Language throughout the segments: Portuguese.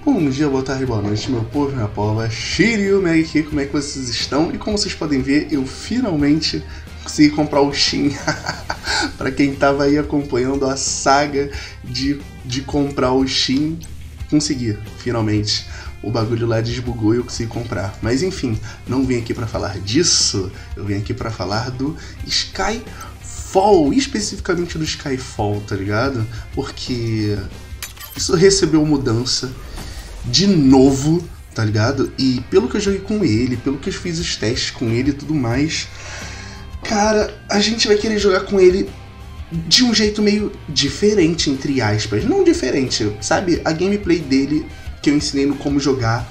Bom dia, boa tarde, boa noite, meu povo, minha pova, Shiryu Meg aqui, como é que vocês estão? E como vocês podem ver, eu finalmente consegui comprar o Shin. Pra quem tava aí acompanhando a saga de comprar o Shin, consegui, finalmente. O bagulho lá desbugou e eu consegui comprar. Mas enfim, não vim aqui pra falar disso, eu vim aqui pra falar do Skyfall, especificamente do Skyfall, tá ligado? Porque isso recebeu mudança de novo, tá ligado? E pelo que eu joguei com ele, pelo que eu fiz os testes com ele e tudo mais, cara, a gente vai querer jogar com ele de um jeito meio diferente, entre aspas. Não diferente, sabe? A gameplay dele, que eu ensinei no como jogar,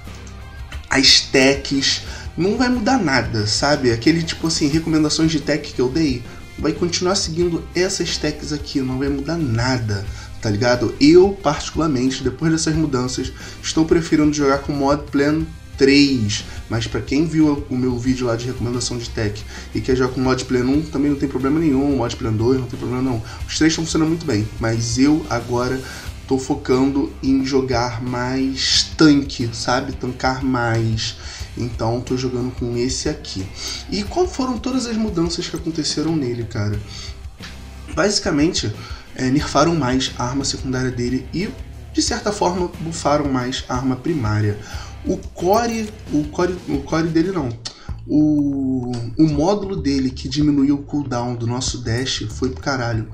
as techs, não vai mudar nada, sabe? Aquele tipo assim, recomendações de tech que eu dei, vai continuar seguindo essas techs aqui, não vai mudar nada, tá ligado? Eu, particularmente, depois dessas mudanças, estou preferindo jogar com Mod Plan 3, mas pra quem viu o meu vídeo lá de recomendação de tech e quer jogar com Mod Plan 1, também não tem problema nenhum, Mod Plan 2 não tem problema não. Os três funcionam muito bem, mas eu agora tô focando em jogar mais tanque, sabe? Tancar mais. Então tô jogando com esse aqui. E quais foram todas as mudanças que aconteceram nele, cara? Basicamente, nerfaram mais a arma secundária dele e, de certa forma, buffaram mais a arma primária. O core dele não. O módulo dele que diminuiu o cooldown do nosso dash foi pro caralho.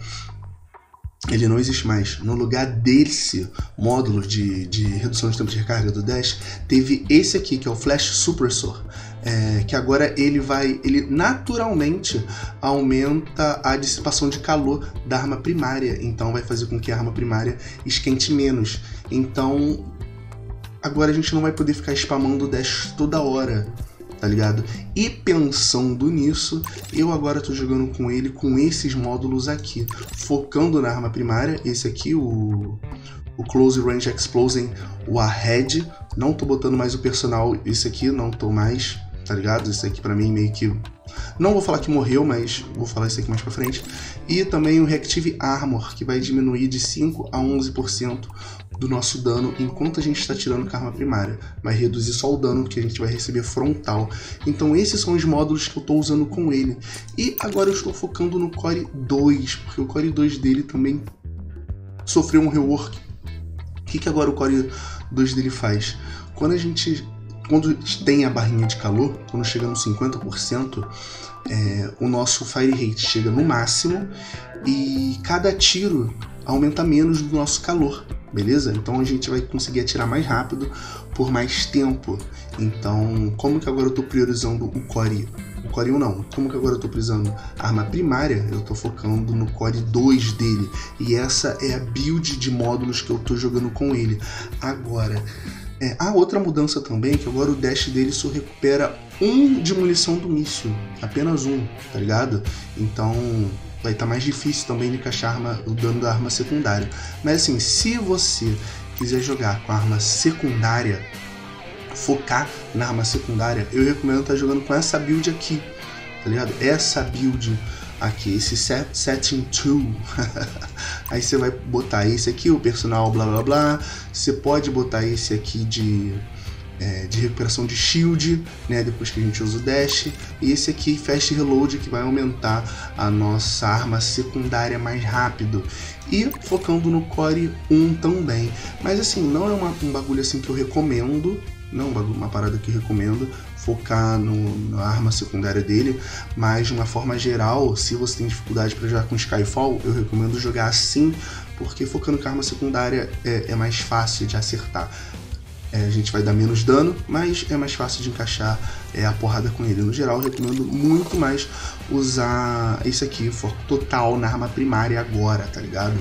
Ele não existe mais. No lugar desse módulo de redução de tempo de recarga do dash, teve esse aqui, que é o Flash Suppressor. Que agora ele naturalmente aumenta a dissipação de calor da arma primária. Então vai fazer com que a arma primária esquente menos. Então agora a gente não vai poder ficar spamando o dash toda hora, tá ligado? E pensando nisso, eu agora tô jogando com ele com esses módulos aqui, focando na arma primária. Esse aqui, o Close Range Explosion Warhead. Não tô botando mais o personal, esse aqui não tô mais, tá ligado? Esse aqui pra mim meio que... não vou falar que morreu, mas vou falar isso aqui mais pra frente. E também o Reactive Armor, que vai diminuir de 5 a 11% do nosso dano enquanto a gente está tirando com a arma primária. Vai reduzir só o dano que a gente vai receber frontal. Então esses são os módulos que eu estou usando com ele. E agora eu estou focando no Core 2, porque o Core 2 dele também sofreu um rework. O que agora o Core 2 dele faz? Quando tem a barrinha de calor, quando chega no 50%, o nosso fire rate chega no máximo e cada tiro aumenta menos do nosso calor, beleza? Então a gente vai conseguir atirar mais rápido por mais tempo. Então, como que agora eu estou priorizando o Core 1 não, como que agora eu estou priorizando a arma primária, eu estou focando no Core 2 dele. E essa é a build de módulos que eu estou jogando com ele. Agora, a outra mudança também, que agora o dash dele só recupera 1 de munição do míssil, apenas 1, tá ligado? Então vai estar mais difícil também de encaixar o dano da arma secundária. Mas assim, se você quiser jogar com a arma secundária, focar na arma secundária, eu recomendo estar jogando com essa build aqui, tá ligado? Essa build aqui, esse Setting 2. Aí você vai botar esse aqui, o personal blá blá blá. Você pode botar esse aqui de recuperação de shield, né, depois que a gente usa o dash. E esse aqui, Fast Reload, que vai aumentar a nossa arma secundária mais rápido. E focando no Core 1 também. Mas assim, não é um bagulho assim que eu recomendo. Não é uma parada que eu recomendo focar na arma secundária dele, mas de uma forma geral, se você tem dificuldade para jogar com Skyfall, eu recomendo jogar assim, porque focando com a arma secundária é mais fácil de acertar. A gente vai dar menos dano, mas é mais fácil de encaixar a porrada com ele. No geral, eu recomendo muito mais usar esse aqui, foco total na arma primária agora, tá ligado?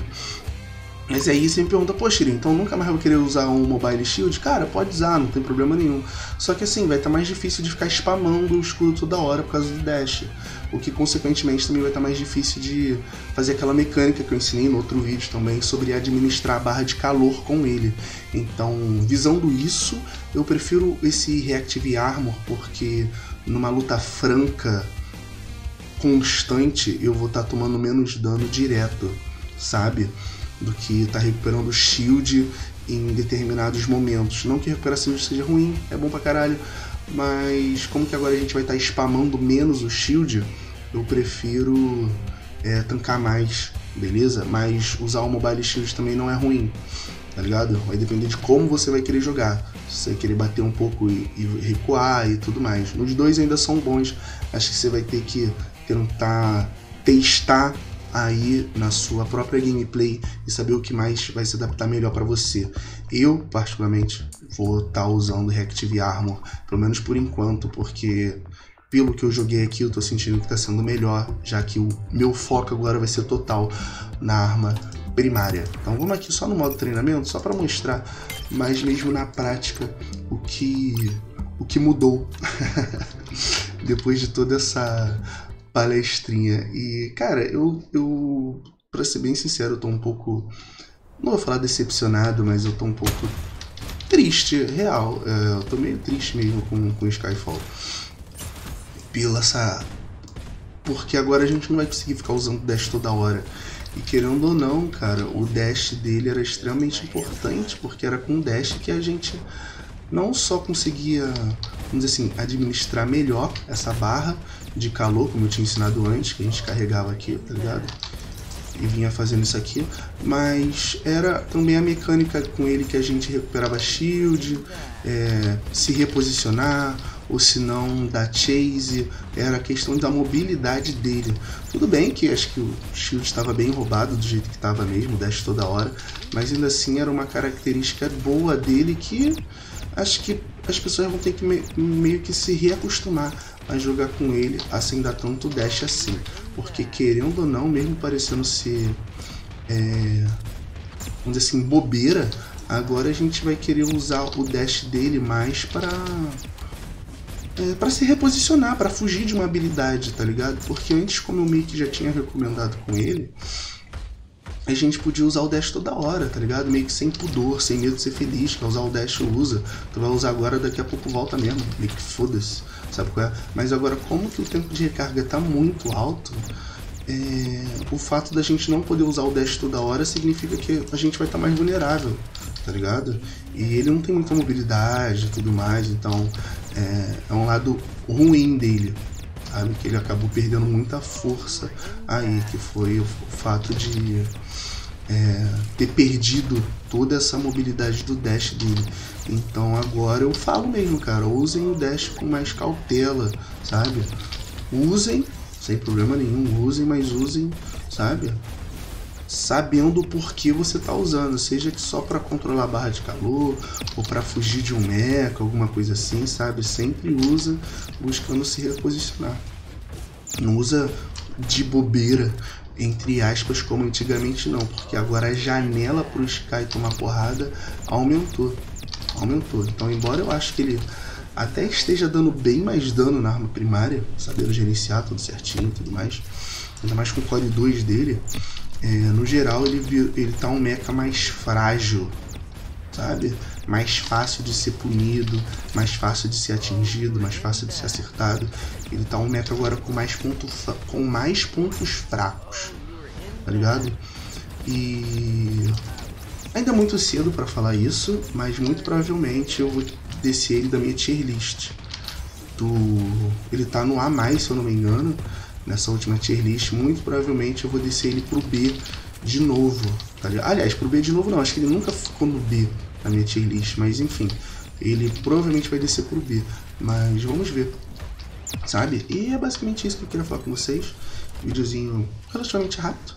Mas aí você me pergunta, pô, Shiryu, então nunca mais vou querer usar um Mobile Shield? Cara, pode usar, não tem problema nenhum. Só que assim, vai estar mais difícil de ficar spamando o escudo toda hora por causa do dash. O que consequentemente também vai estar mais difícil de fazer aquela mecânica que eu ensinei no outro vídeo também sobre administrar a barra de calor com ele. Então, visando isso, eu prefiro esse Reactive Armor, porque numa luta franca, constante, eu vou estar tomando menos dano direto, sabe? Do que tá recuperando shield em determinados momentos. Não que a recuperação seja ruim, é bom pra caralho, mas como que agora a gente vai estar spamando menos o shield, eu prefiro tancar mais, beleza? Mas usar o mobile shield também não é ruim, tá ligado? Vai depender de como você vai querer jogar. Se você vai querer bater um pouco e recuar e tudo mais. Os dois ainda são bons. Acho que você vai ter que tentar testar aí na sua própria gameplay e saber o que mais vai se adaptar melhor para você. Eu, particularmente, vou estar usando Reactive Armor, pelo menos por enquanto, porque pelo que eu joguei aqui eu tô sentindo que tá sendo melhor, já que o meu foco agora vai ser total na arma primária. Então vamos aqui só no modo treinamento, só para mostrar mais mesmo na prática o que mudou depois de toda essa palestrinha. E cara, eu pra ser bem sincero, eu tô um pouco, não vou falar decepcionado, mas eu tô um pouco triste, real. Eu tô meio triste mesmo com Skyfall. Porque agora a gente não vai conseguir ficar usando dash toda hora. E querendo ou não, cara, o dash dele era extremamente importante, porque era com o dash que a gente não só conseguia, vamos dizer assim, administrar melhor essa barra de calor, como eu tinha ensinado antes, que a gente carregava aqui, tá ligado? E vinha fazendo isso aqui, mas era também a mecânica com ele que a gente recuperava shield, se reposicionar, ou se não dar chase, era a questão da mobilidade dele. Tudo bem que acho que o shield estava bem roubado do jeito que estava mesmo, dash toda hora, mas ainda assim era uma característica boa dele que acho que as pessoas vão ter que meio que se reacostumar a jogar com ele, a sem dar tanto dash assim, porque querendo ou não, mesmo parecendo ser, vamos dizer assim, bobeira, agora a gente vai querer usar o dash dele mais para se reposicionar, para fugir de uma habilidade, tá ligado? Porque antes, como eu meio que já tinha recomendado com ele, a gente podia usar o dash toda hora, tá ligado? Meio que sem pudor, sem medo de ser feliz, quer usar o dash, usa. Tu vai usar agora, daqui a pouco volta mesmo, meio que foda-se, sabe qual é? Mas agora, como que o tempo de recarga tá muito alto, o fato da gente não poder usar o dash toda hora significa que a gente vai estar mais vulnerável, tá ligado? E ele não tem muita mobilidade e tudo mais, então é um lado ruim dele, sabe? Que ele acabou perdendo muita força aí, que foi o fato de ter perdido toda essa mobilidade do dash dele. Então agora eu falo mesmo, cara, usem o dash com mais cautela, sabe? Usem, sem problema nenhum, usem, mas usem, sabe? Sabendo o porquê você tá usando, seja que só para controlar a barra de calor ou para fugir de um mecha, alguma coisa assim, sabe? Sempre usa buscando se reposicionar. Não usa de bobeira, entre aspas, como antigamente não, porque agora a janela pro Sky tomar porrada aumentou. Então, embora eu acho que ele até esteja dando bem mais dano na arma primária, sabendo gerenciar tudo certinho e tudo mais, ainda mais com o Core 2 dele, no geral ele tá um mecha mais frágil, sabe? Mais fácil de ser punido, mais fácil de ser atingido, mais fácil de ser acertado. Ele tá um mecha agora com mais pontos fracos, tá ligado? E ainda é muito cedo pra falar isso, mas muito provavelmente eu vou descer ele da minha tier list. Ele tá no A+, se eu não me engano, nessa última tier list. Muito provavelmente eu vou descer ele pro B de novo, tá ligado? Aliás, pro B de novo não, acho que ele nunca ficou no B na minha tier list, mas enfim, ele provavelmente vai descer pro B, mas vamos ver, sabe? E é basicamente isso que eu queria falar com vocês, videozinho relativamente rápido.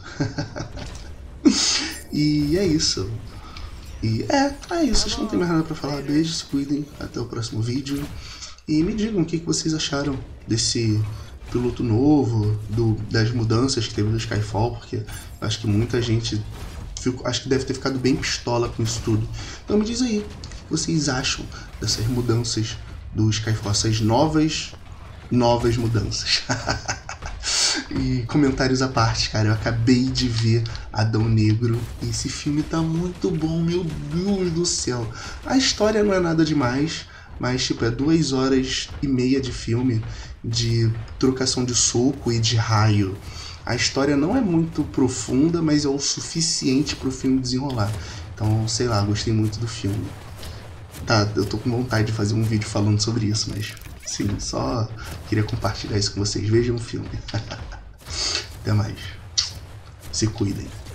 E é isso. E é isso, acho que não tem mais nada pra falar. Beijos, se cuidem, até o próximo vídeo. E me digam o que vocês acharam desse piloto novo, das mudanças que teve no Skyfall, porque acho que muita gente acho que deve ter ficado bem pistola com isso tudo. Então me diz aí, o que vocês acham dessas mudanças do Skyfall, essas novas mudanças. E comentários à parte, cara, eu acabei de ver Adão Negro e esse filme tá muito bom, meu Deus do céu. A história não é nada demais, mas tipo, é 2h30 de filme, de trocação de soco e de raio. A história não é muito profunda, mas é o suficiente pro filme desenrolar. Então, sei lá, gostei muito do filme. Tá, eu tô com vontade de fazer um vídeo falando sobre isso, mas sim, só queria compartilhar isso com vocês. Vejam o filme. Até mais. Se cuidem.